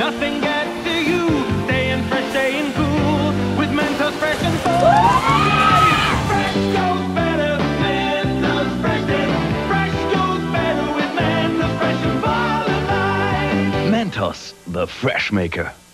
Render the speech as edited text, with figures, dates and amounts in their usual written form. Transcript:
Nothing gets to you. Staying fresh, staying cool. With Mentos fresh and full. Fresh goes better. Mentos fresh and fresh goes better with Mentos fresh and full of life. Mentos, the fresh maker.